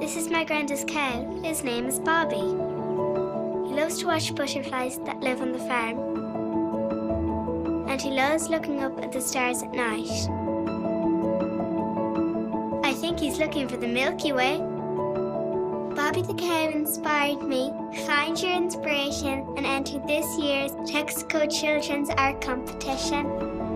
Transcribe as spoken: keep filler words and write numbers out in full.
This is my granddad's cow. His name is Bobby. He loves to watch butterflies that live on the farm. And he loves looking up at the stars at night. I think he's looking for the Milky Way. Bobby the cow inspired me. Find your inspiration and enter this year's Texaco Children's Art Competition.